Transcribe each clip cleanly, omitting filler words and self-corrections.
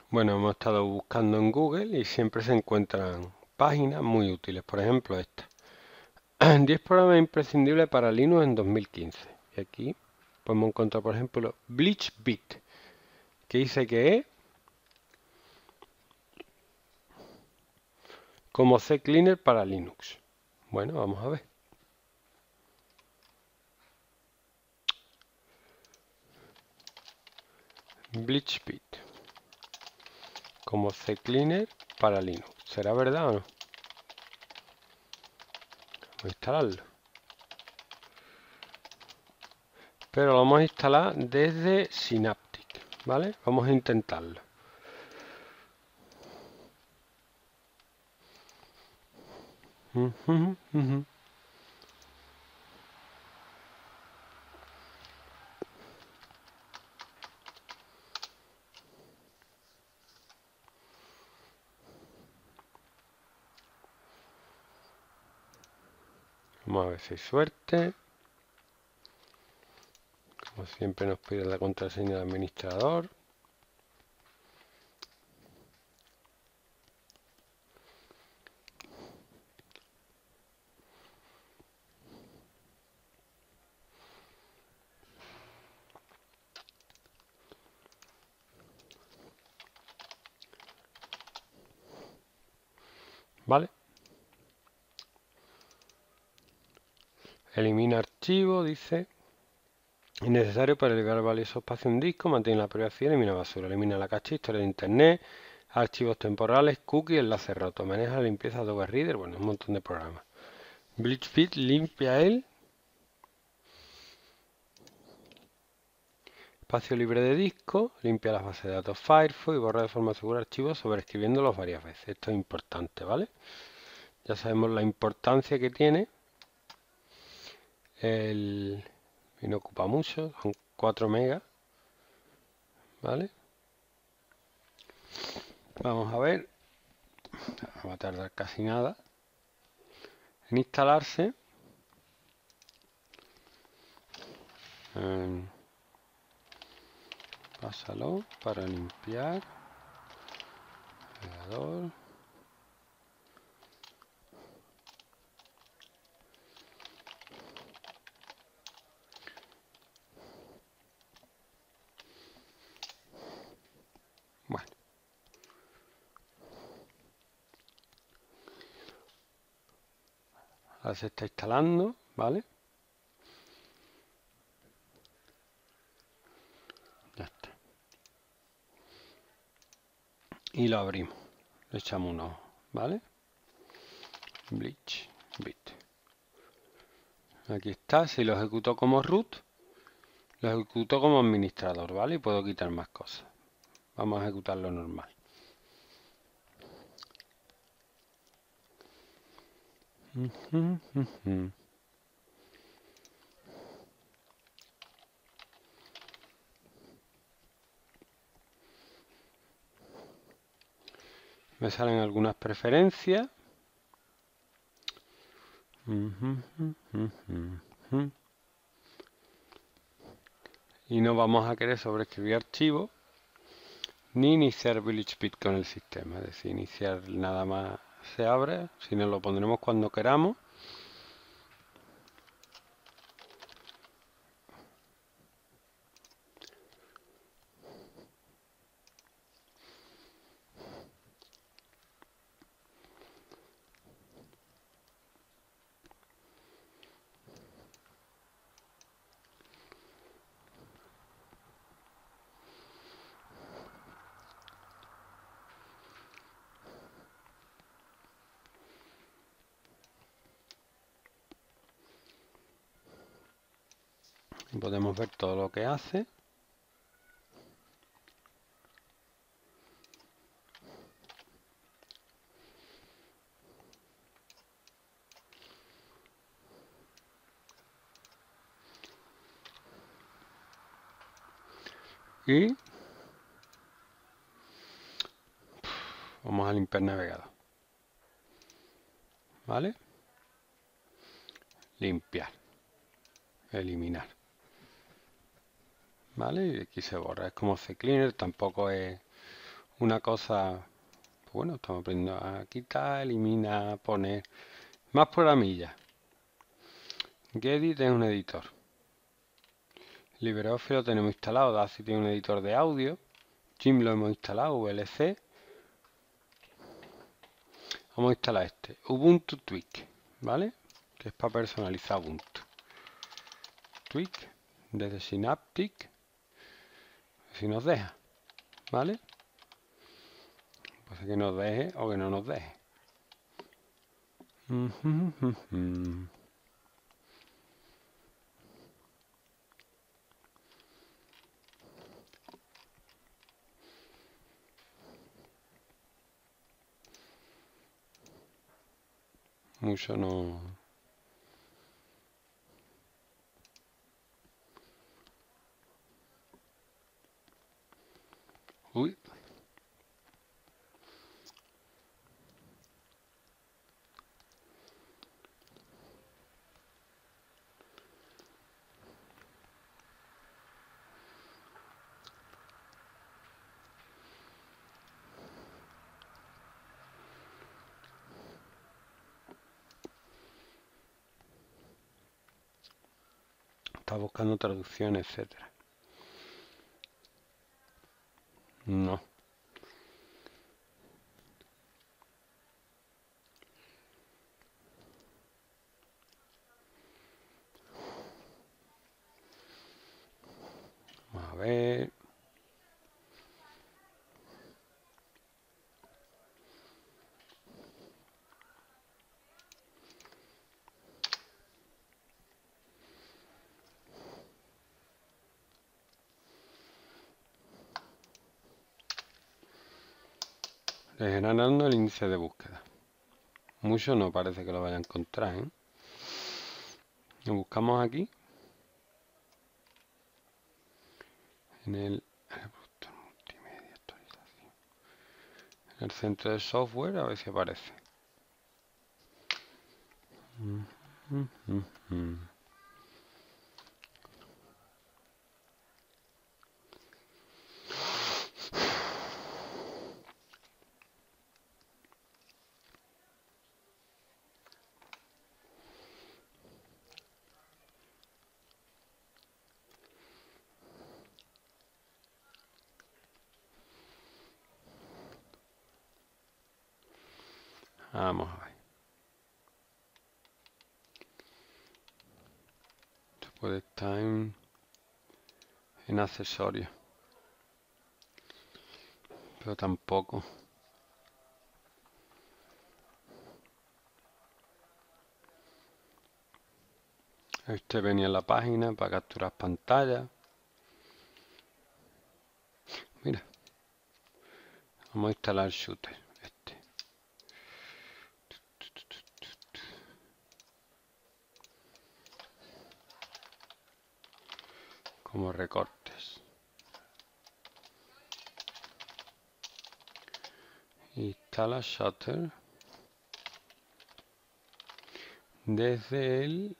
Bueno, hemos estado buscando en Google y siempre se encuentran páginas muy útiles. Por ejemplo, esta. 10 programas imprescindibles para Linux en 2015. Y aquí podemos encontrar, por ejemplo, BleachBit, que dice que es como CCleaner para Linux. Bueno, vamos a ver. BleachBit, como CCleaner para Linux. ¿Será verdad o no? Vamos a instalarlo. Pero lo vamos a instalar desde Synaptic, ¿vale? Vamos a intentarlo. Vamos a ver si hay suerte. Como siempre nos pide la contraseña del administrador. ¿Vale? Elimina archivo, dice. Innecesario para liberar valioso espacio en un disco, mantiene la privacidad, elimina basura, elimina la caché, historia de internet, archivos temporales, cookies, enlaces rotos, maneja la limpieza de Adobe Reader, bueno, un montón de programas. BleachFit limpia el espacio libre de disco, limpia las bases de datos Firefox y borra de forma segura archivos sobreescribiéndolos varias veces. Esto es importante, ¿vale? Ya sabemos la importancia que tiene. Y no ocupa mucho, son 4 megas, ¿vale? Vamos a ver, no va a tardar casi nada en instalarse. Pásalo para limpiar. Navegador. Bueno, ahora se está instalando, ¿vale? Ya está. Y lo abrimos. Le echamos un ojo, ¿vale? BleachBit. Aquí está. Si lo ejecuto como root, lo ejecuto como administrador, ¿vale? Y puedo quitar más cosas. Vamos a ejecutarlo normal. Me salen algunas preferencias. Y no vamos a querer sobreescribir archivos ni iniciar BleachBit con el sistema. Es decir, iniciar nada más se abre, sino lo pondremos cuando queramos. Y podemos ver todo lo que hace. Y vamos a limpiar navegador. ¿Vale? Limpiar. Eliminar. ¿Vale? Y aquí se borra. Es como CCleaner, tampoco es una cosa, pues bueno, estamos aprendiendo a quitar, eliminar, poner más programillas. Gedit es un editor. LibreOffice lo tenemos instalado, Daisy tiene un editor de audio. Jim lo hemos instalado, VLC. Vamos a instalar este, Ubuntu Tweak, ¿vale? Que es para personalizar Ubuntu. Tweak, desde Synaptic, si nos deja, ¿vale? Pues que nos deje o que no nos deje. Mucho no. Uy. Está buscando traducción, etcétera. No. Vamos a ver. Generando el índice de búsqueda. Mucho no parece que lo vaya a encontrar, ¿eh? Lo buscamos aquí. En el reproductor multimedia actualización. En el centro de software, a ver si aparece. Vamos a ver. Esto puede estar en accesorios. Pero tampoco. Este venía en la página para capturar pantalla. Mira. Vamos a instalar Shooter. Este. Como recortes. Instala Shutter desde el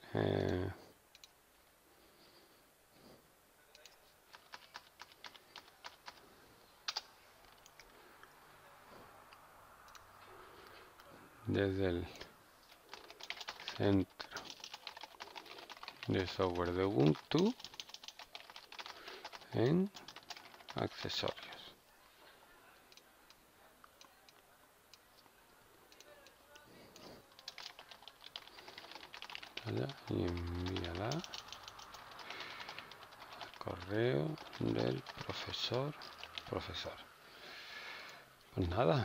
centro de software de Ubuntu en accesorios. Y envíala al correo del profesor. Pues nada.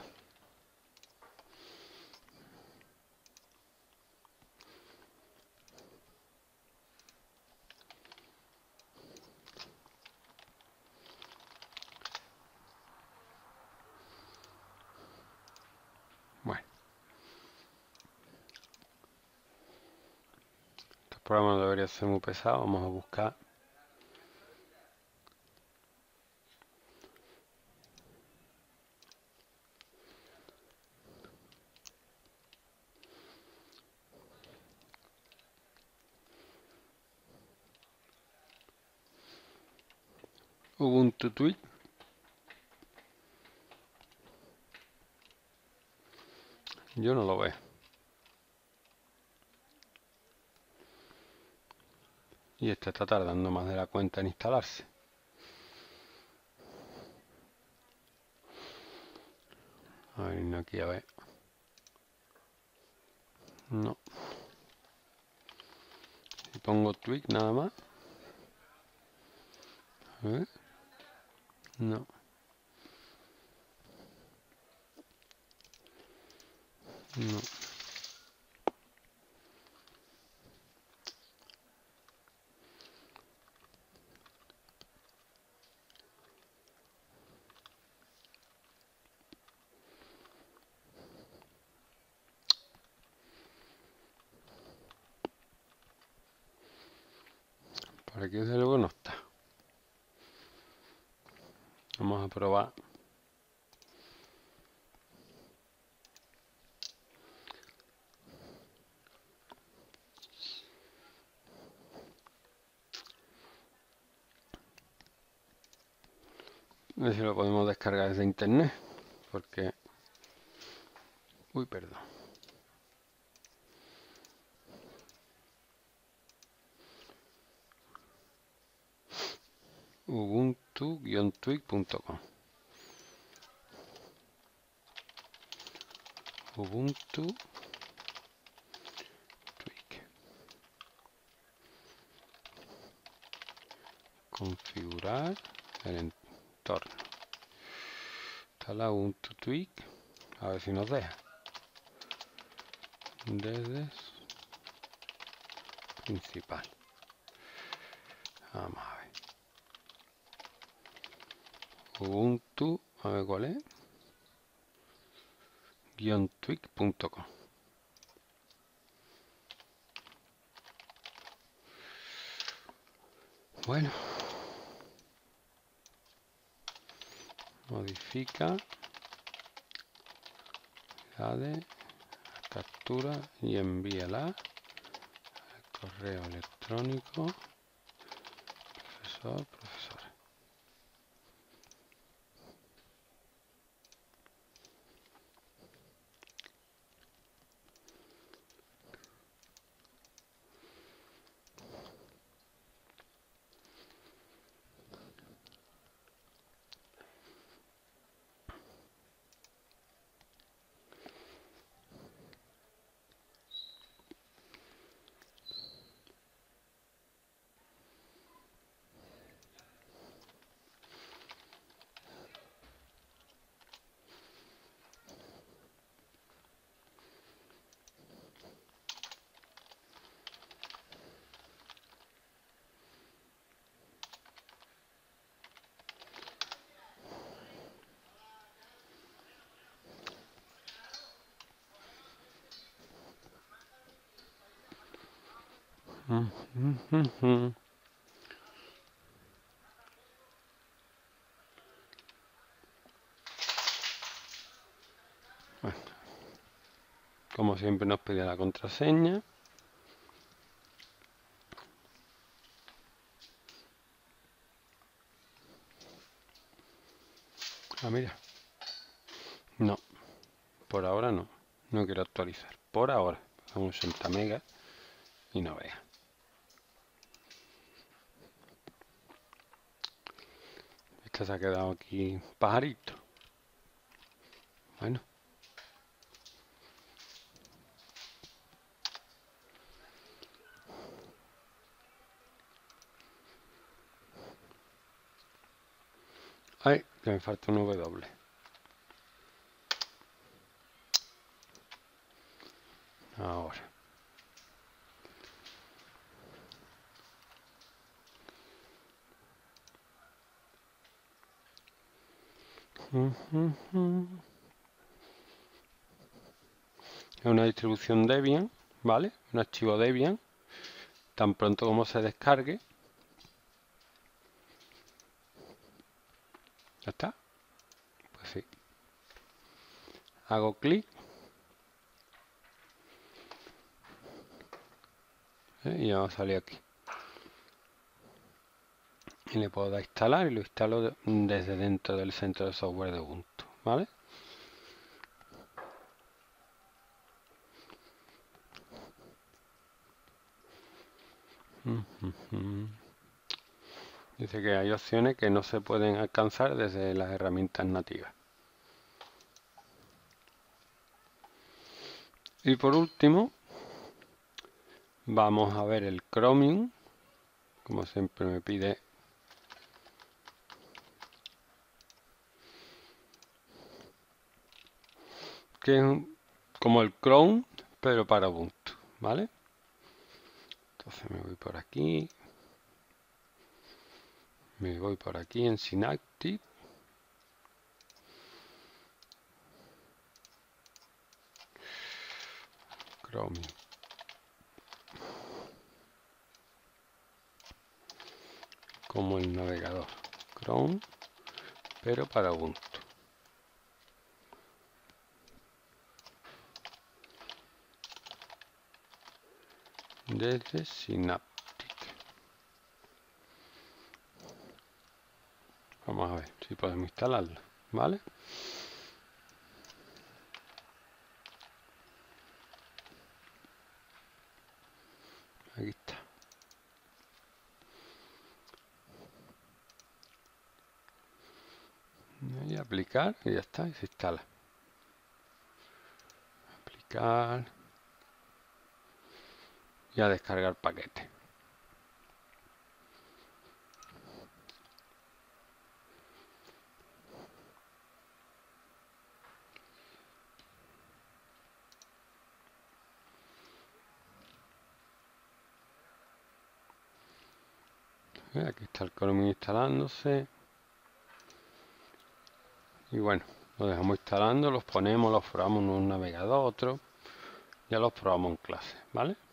Bueno. Este programa no debería ser muy pesado. Vamos a buscar Ubuntu Tweak. Yo no lo veo. Y este está tardando más de la cuenta en instalarse. A ver, aquí a ver. No. Si pongo tweak nada más. A ver. No. No. Por aquí desde luego no está. Vamos a probar. A ver si lo podemos descargar desde internet. Porque... Uy, perdón. Ubuntu-tweak.com. Ubuntu Tweak. Configurar el entorno. Instala Ubuntu Tweak. A ver si nos deja. Desde principal. Vamos a ver. Ubuntu, a ver cuál es. -tweak.com. Bueno. Modifica. Añade. Captura y envíala al correo electrónico. Profesor. Bueno, como siempre nos pide la contraseña. Ah, mira. No, por ahora no. No quiero actualizar. Por ahora. Son 80 megas y no vea. Esta se ha quedado aquí pajarito. Bueno. Ay, que me falta un W. Ahora. Es una distribución Debian, ¿vale? Un archivo Debian. Tan pronto como se descargue. ¿Ya está? Pues sí. Hago clic. Y ya va a salir aquí. Y le puedo dar a instalar y lo instalo desde dentro del centro de software de Ubuntu, ¿vale? Dice que hay opciones que no se pueden alcanzar desde las herramientas nativas. Y por último, vamos a ver el Chromium, como siempre me pide. Que es como el Chrome, pero para Ubuntu, ¿vale? Entonces me voy por aquí. Me voy por aquí en Synaptic. Chromium. Como el navegador Chrome, pero para Ubuntu. Desde Synaptic. Vamos a ver si podemos instalarlo, ¿vale? Aquí está. Y aplicar y ya está, y se instala. Aplicar y a descargar paquete. Aquí está el Chromium instalándose. Y bueno, lo dejamos instalando, los ponemos, los probamos en un navegador, otro. Ya los probamos en clase, ¿vale?